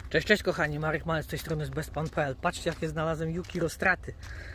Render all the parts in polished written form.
Cześć, cześć kochani, Marek Malec z tej strony z bestpan.pl. Patrzcie, jakie znalazłem Yuki Rostraty.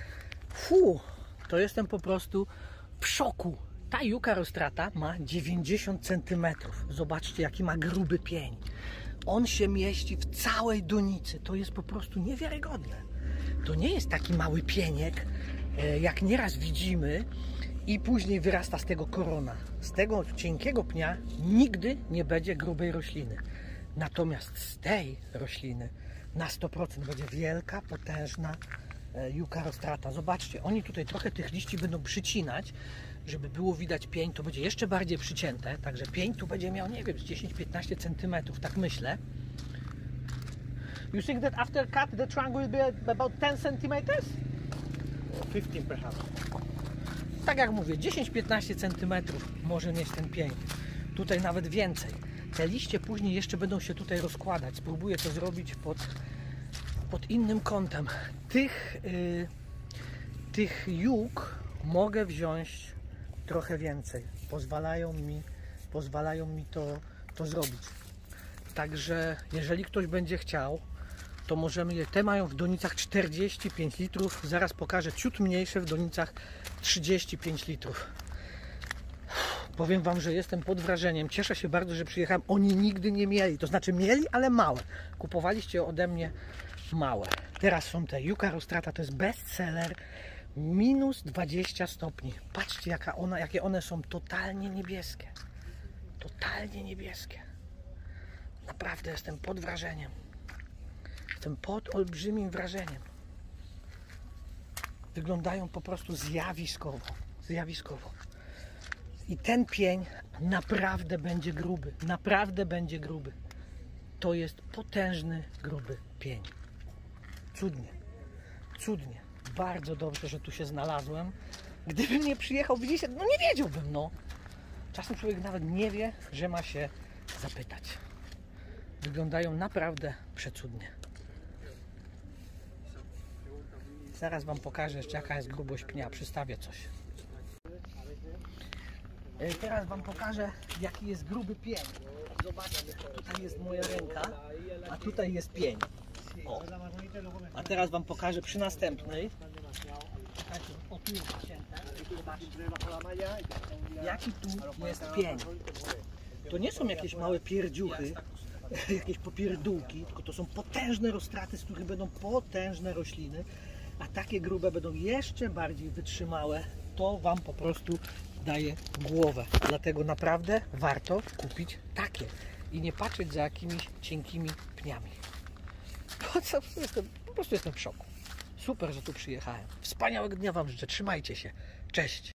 To jestem po prostu w szoku. Ta Yuka Rostrata ma 90 cm. Zobaczcie, jaki ma gruby pień. On się mieści w całej donicy. To jest po prostu niewiarygodne. To nie jest taki mały pieniek, jak nieraz widzimy i później wyrasta z tego korona. Z tego cienkiego pnia nigdy nie będzie grubej rośliny. Natomiast z tej rośliny na 100% będzie wielka, potężna Yuka Rostrata. Zobaczcie, oni tutaj trochę tych liści będą przycinać, żeby było widać pień. To będzie jeszcze bardziej przycięte, także pień tu będzie miał, nie wiem, 10-15 cm, tak myślę. You think that after cut the trunk will be about 10 cm? 15 perhaps. Tak jak mówię, 10-15 cm może mieć ten pień. Tutaj nawet więcej. Te liście później jeszcze będą się tutaj rozkładać. Spróbuję to zrobić pod innym kątem. Tych juk mogę wziąć trochę więcej. Pozwalają mi to zrobić. Także jeżeli ktoś będzie chciał, to możemy je. Te mają w donicach 45 litrów. Zaraz pokażę ciut mniejsze w donicach 35 litrów. Powiem Wam, że jestem pod wrażeniem. Cieszę się bardzo, że przyjechałem. Oni nigdy nie mieli. To znaczy mieli, ale małe. Kupowaliście ode mnie małe. Teraz są te Yuka Rostrata. To jest bestseller. Minus 20 stopni. Patrzcie, jakie one są totalnie niebieskie. Totalnie niebieskie. Naprawdę jestem pod wrażeniem. Jestem pod olbrzymim wrażeniem. Wyglądają po prostu zjawiskowo. Zjawiskowo. I ten pień naprawdę będzie gruby. Naprawdę będzie gruby. To jest potężny, gruby pień. Cudnie. Cudnie. Bardzo dobrze, że tu się znalazłem. Gdybym nie przyjechał, widzicie, no nie wiedziałbym, no. Czasem człowiek nawet nie wie, że ma się zapytać. Wyglądają naprawdę przecudnie. Zaraz Wam pokażę jeszcze, jaka jest grubość pnia. Przystawię coś. Teraz Wam pokażę, jaki jest gruby pień. Zobaczcie, tutaj jest moja ręka, a tutaj jest pień. O. A teraz Wam pokażę przy następnej. O, tu jest cięte. Jaki tu jest pień. To nie są jakieś małe pierdziuchy, jakieś popierdółki, tylko to są potężne rostraty, z których będą potężne rośliny, a takie grube będą jeszcze bardziej wytrzymałe. To Wam po prostu daje głowę. Dlatego naprawdę warto kupić takie i nie patrzeć za jakimiś cienkimi pniami. Po prostu jestem w szoku. Super, że tu przyjechałem. Wspaniałego dnia Wam życzę. Trzymajcie się. Cześć.